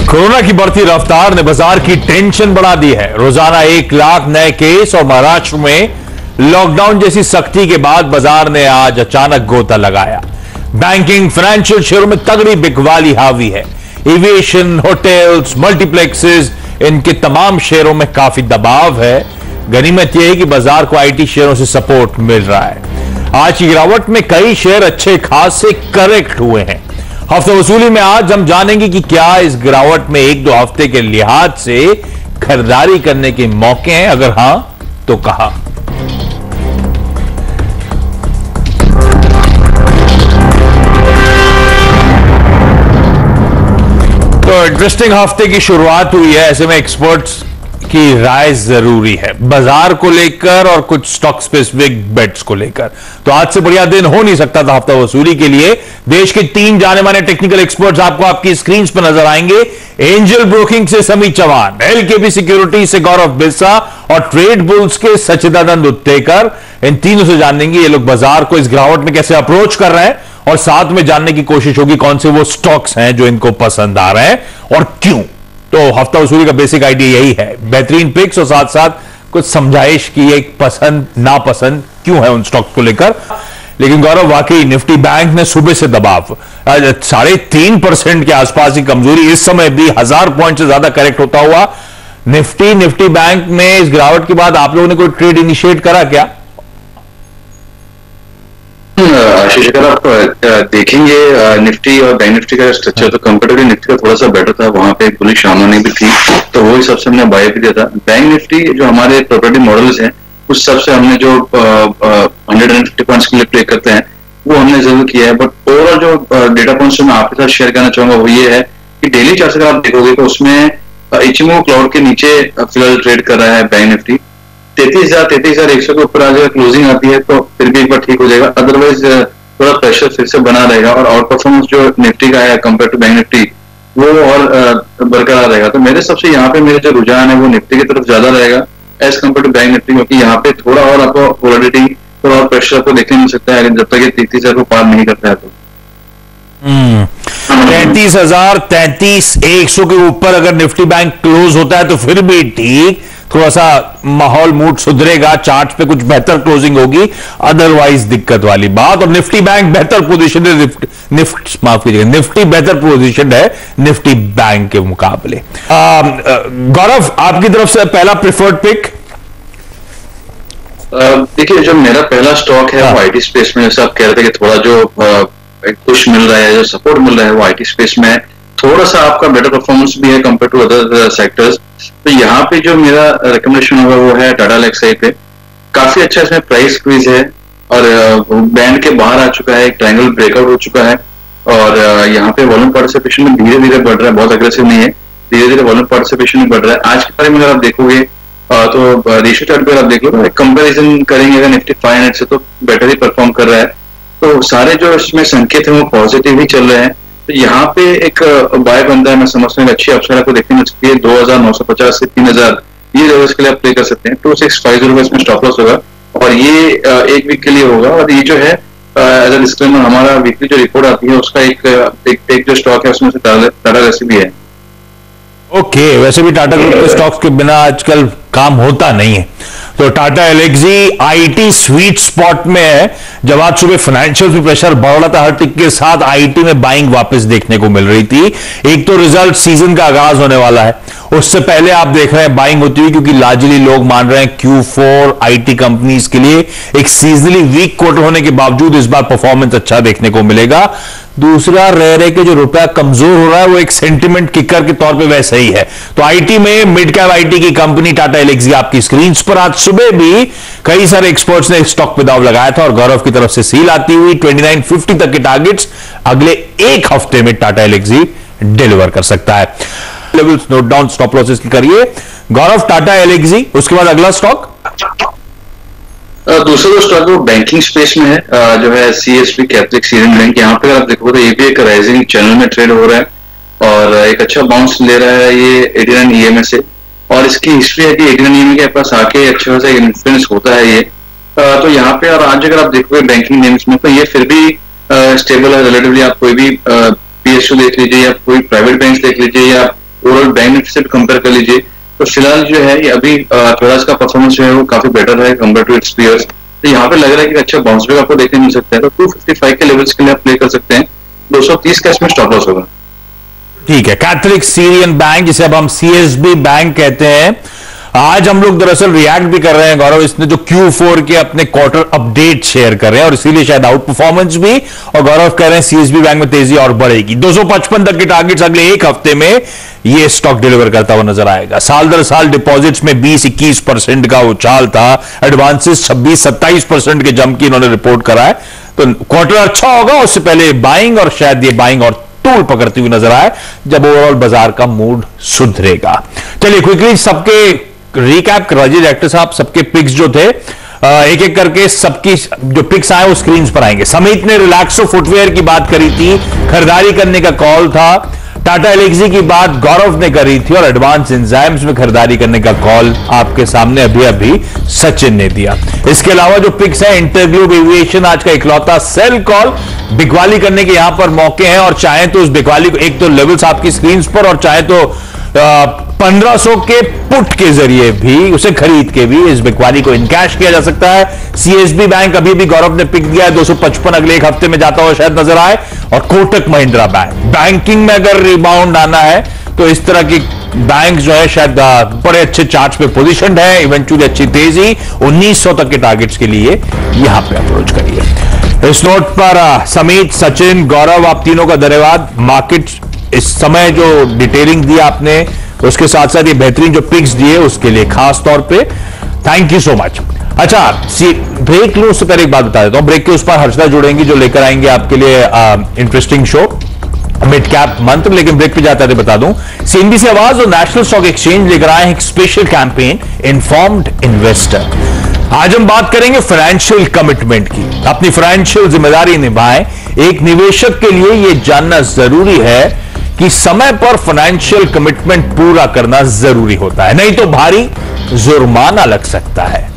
Corona की बढ़ती रफ्तार ने बाजार की टेंशन बढ़ा दी है। रोजाना 1 लाख नए केस और महाराष्ट्र में लॉकडाउन जैसी सख्ती के बाद बाजार ने आज अचानक गोता लगाया। बैंकिंग फाइनेंशियल शेयरों में तगड़ी बिकवाली हावी है। एविएशन, होटल्स, मल्टीप्लेक्सेस, इनके तमाम शेयरों में काफी दबाव है। गनीमत यह है कि बाजार को आईटी शेयरों से सपोर्ट मिल रहा है। आज की गिरावट में कई शेयर अच्छे खास से करेक्ट हुए हैं। हफ्ता वसूली में आज हम जानेंगे कि क्या इस गिरावट में 1-2 हफ्ते के लिहाज से खरीदारी करने के मौके हैं, अगर हां तो कहां। तो इंटरेस्टिंग हफ्ते की शुरुआत हुई है, ऐसे में एक्सपर्ट्स की राय जरूरी है बाजार को लेकर और कुछ स्टॉक स्पेसिफिक बेट्स को लेकर। तो आज से बढ़िया दिन हो नहीं सकता था हफ्ता वसूली के लिए। देश के 3 जाने माने टेक्निकल एक्सपर्ट्स आपको आपकी स्क्रीन पर नजर आएंगे। एंजल ब्रोकिंग से समीर चौहान, एलकेबी सिक्योरिटी से गौरव बिरसा और ट्रेड बुल्स के सच्चिदानंद उत्तेकर। इन तीनों से जानेंगे ये लोग बाजार को इस गिरावट में कैसे अप्रोच कर रहे हैं और साथ में जानने की कोशिश होगी कौन से वो स्टॉक्स हैं जो इनको पसंद आ रहे हैं और क्यों। तो हफ्ता वसूली का बेसिक आइडिया यही है, बेहतरीन पिक्स और साथ साथ कुछ समझाइश की एक पसंद नापसंद क्यों है उन स्टॉक्स को लेकर। लेकिन गौरव, वाकई निफ्टी बैंक ने सुबह से दबाव 3.5% के आसपास की कमजोरी, इस समय भी 1000 पॉइंट से ज्यादा करेक्ट होता हुआ निफ्टी बैंक में इस गिरावट के बाद आप लोगों ने कोई ट्रेड इनिशिएट करा क्या? आशीष, अगर आप देखेंगे निफ्टी और बैंक निफ्टी का स्ट्रक्चर तो कंपेरेटिवली निफ्टी का थोड़ा सा बेटर था। वहां पे बुलिश सामान्य भी थी, तो वो हिसाब से हमने बाय भी दिया था। बैंक निफ्टी जो हमारे प्रॉपर्टी मॉडल्स हैं उस सब से हमने जो 150 पॉइंट्स के लिए प्ले करते हैं वो हमने जरूर किया है। बट ओवरऑल जो डेटा पॉइंट्स मैं आपके साथ शेयर करना चाहूंगा वो ये है कि डेली चार्ट अगर आप देखोगे तो उसमें इचिमो क्लाउड के नीचे फिलहाल ट्रेड कर रहा है बैंक निफ्टी। 33,100 के ऊपर आ जाएगा, क्लोजिंग आती है तो फिर भी एक बार ठीक हो जाएगा। अदरवाइज थोड़ा प्रेशर फिर से बना रहेगा और आउट परफॉर्मेंस जो निफ्टी का है कंपेयर टू बैंक निफ्टी वो और बरकरार रहेगा। तो मेरे सबसे यहाँ पे मेरे जो रुझान है वो निफ्टी की तरफ ज्यादा रहेगा as compare to bank Nifty, क्योंकि यहाँ पे थोड़ा और आपको वोलेटिलिटी, थोड़ा और प्रेशर आपको देखने मिल सकता है जब तक ये 33,000 को पार नहीं करता है तो 33,000, 33,100 के ऊपर अगर निफ्टी बैंक क्लोज होता है तो फिर भी ठीक, थोड़ा सा माहौल मूड सुधरेगा, चार्ट पे कुछ बेहतर क्लोजिंग होगी, अदरवाइज दिक्कत वाली बात। और निफ्टी बैंक बेहतर पोजीशन है, निफ्टी बेहतर पोजीशन है निफ्टी बैंक के मुकाबले। गौरव, आपकी तरफ से पहला प्रिफर्ड पिक? देखिए, जो मेरा पहला स्टॉक है वो आईटी स्पेस में, जैसे आप कह रहे थे कि थोड़ा जो पुश मिल रहा है, जो सपोर्ट मिल रहा है वो आईटी स्पेस में है। थोड़ा सा आपका बेटर परफॉर्मेंस भी है कंपेयर टू अदर सेक्टर्स। तो यहाँ पे जो मेरा रिकमेंडेशन होगा वो है टाटा एलेक्सी पे। काफी अच्छा इसमें प्राइस स्क्वीज है और बैंड के बाहर आ चुका है, एक ट्रायंगल ब्रेकआउट हो चुका है और यहाँ पे वॉल्यूम पार्टिसिपेशन में धीरे धीरे बढ़ रहा है, बहुत अग्रेसिव नहीं है, धीरे धीरे वॉल्यूम पार्टिसिपेशन में बढ़ रहा है। आज के बारे में अगर आप देखोगे तो रेशियो चार्ट पे आप देख लो, कंपेरिजन करेंगे अगर निफ्टी 500 से तो बेटर ही परफॉर्म कर रहा है। तो सारे जो इसमें संकेत है वो पॉजिटिव ही चल रहे हैं। तो यहाँ पे एक बाय बनता है, मैं समझता हूँ अच्छी अपसाइड आपको देखने मिल सकती है। 2,950 से 3,000 ये लेवल्स के लिए आप प्ले कर सकते हैं। 2,650 का इसमें स्टॉप लॉस होगा और ये एक वीक के लिए होगा। और ये जो है एज अ डिस्क्लेमर, हमारा वीकली जो रिपोर्ट आती है उसका एक जो स्टॉक है उसमें से टाटा एलेक्सी भी है। ओके, वैसे भी टाटा ग्रुप के स्टॉक्स के बिना आजकल काम होता नहीं है। तो Tata Elxsi IT sweet spot में है। जब आज सुबह फाइनेंशियल पे प्रेशर बढ़ रहा था, हर टिक के साथ आईटी में बाइंग वापस देखने को मिल रही थी। एक तो रिजल्ट सीजन का आगाज होने वाला है, उससे पहले आप देख रहे हैं बाइंग होती हुई, क्योंकि लार्जली लोग मान रहे हैं Q4 आईटी कंपनीज के लिए एक सीजनली वीक क्वार्टर होने के बावजूद इस बार परफॉर्मेंस अच्छा देखने को मिलेगा। दूसरा, रह के जो रुपया कमजोर हो रहा है वो एक सेंटिमेंट किकर के तौर पे वैसे ही है। तो आईटी में मिड कैप आईटी की कंपनी टाटा एलेक्सी आपकी स्क्रीन पर आज सुबह भी कई सारे एक्सपर्ट्स ने स्टॉक पे दाव लगाया था और गौरव की तरफ से सील आती हुई 2950 तक के टारगेट्स अगले एक हफ्ते में टाटा एलेक्सी डिलीवर कर सकता है। Levels note down, stop losses की करिए। गौरव, टाटा एलेक्सी, उसके बाद अगला स्टॉक? दूसरा जो स्टॉक वो बैंकिंग स्पेस में है, जो है सीएसबी कैथलिक सीरियन बैंक। यहाँ पे आप देखो तो ये भी एक राइजिंग चैनल में ट्रेड हो रहा है और एक अच्छा बाउंस ले रहा है ये 89 EMA से। और इसकी हिस्ट्री है कि 89 EMA के पास आके अच्छा खासा इन्फ्लुएंस होता है ये। तो यहाँ पे और आज अगर आप देखोगे बैंकिंग नेम्स में तो ये फिर भी स्टेबल है रिलेटिवली। आप कोई भी पीएसयू देख लीजिए या कोई प्राइवेट बैंक देख लीजिए या ओवरऑल बैंक निफ्टी से कंपेयर कर लीजिए तो फिलहाल जो है ये अभी थोड़ा इसका परफॉर्मेंस जो है वो काफी बेटर है कंपेयर टू इट्स पीयर्स। तो यहाँ पे लग रहा है कि अच्छा बाउंस बैक आपको देखने मिल सकता है, तो 255 के लेवल्स के लिए आप प्ले कर सकते हैं। 230 का इसमें स्टॉप लॉस होगा। ठीक है, कैथलिक सीरियन बैंक जिसे अब हम सीएसबी बैंक कहते हैं, आज हम लोग दरअसल रिएक्ट भी कर रहे हैं गौरव, इसने जो Q4 के अपने क्वार्टर अपडेट शेयर कर रहे हैं और इसीलिए शायद आउट परफॉर्मेंस भी, और गौरव कह रहे हैं सीएसबी बैंक में तेजी और बढ़ेगी। 255 तक के टारगेट्स अगले एक हफ्ते में ये स्टॉक डिलीवर करता हुआ नजर आएगा। साल दर साल डिपॉजिट्स में 20-21% का उछाल था, एडवांसेस 26-27% के जंप की इन्होंने रिपोर्ट करा है। तो क्वार्टर अच्छा होगा, उससे पहले बाइंग, और शायद ये बाइंग और तूल पकड़ती हुई नजर आए जब ओवरऑल बाजार का मूड सुधरेगा। चलिए क्विकली सबके रिकैप करा दीजिए डायरेक्टर साहब, सबके पिक्स जो थे एक एक करके सबकी जो पिक्स आए वो स्क्रीन पर आएंगे। समित ने रिलैक्सो फुटवेयर की बात करी थी, खरीदारी करने का कॉल था। टाटा एलेक्सी की बात गौरव ने करी थी और एडवांस एंजाइम्स में खरीदारी करने का कॉल आपके सामने अभी अभी सचिन ने दिया। इसके अलावा जो पिक्स है, इंटरग्लोब एविएशन आज का इकलौता सेल कॉल, बिकवाली करने के यहां पर मौके हैं और चाहे तो उस बिकवाली को, एक तो लेवल्स आपकी स्क्रीन पर और चाहे तो 1500 के पुट के जरिए भी, उसे खरीद के भी इस बिकवाली को इनकैश किया जा सकता है। सीएसबी बैंक अभी भी गौरव ने पिक दिया है 255, अगले एक हफ्ते में जाता हुआ शायद नजर आए। और कोटक महिंद्रा बैंक, बैंकिंग में अगर रिबाउंड आना है तो इस तरह की बैंक जो है शायद बड़े अच्छे चार्ट्स पे पोजीशनड है, इवेंचुअली अच्छी तेजी 1900 तक के टारगेट्स के लिए यहां पे अप्रोच करिए। इस नोट पर समित, सचिन, गौरव, आप तीनों का धन्यवाद। मार्केट इस समय जो डिटेलिंग दी आपने, उसके साथ साथ ये बेहतरीन जो पिक्स दिए उसके लिए खास तौर पे थैंक यू सो मच। अच्छा, ब्रेक लूं उससे पहले एक बात बता देता हूं, ब्रेक के उस पर हर्षदा जुड़ेंगी जो लेकर आएंगे आपके लिए इंटरेस्टिंग शो मिड कैप मंत्र। लेकिन ब्रेक पे जाते बता दूं, सीएनबीसी आवाज और नेशनल स्टॉक एक्सचेंज लेकर आए हैं एक स्पेशल कैंपेन, इन्फॉर्म्ड इन्वेस्टर। आज हम बात करेंगे फाइनेंशियल कमिटमेंट की, अपनी फाइनेंशियल जिम्मेदारी निभाएं। एक निवेशक के लिए यह जानना जरूरी है कि समय पर फाइनेंशियल कमिटमेंट पूरा करना जरूरी होता है, नहीं तो भारी जुर्माना लग सकता है।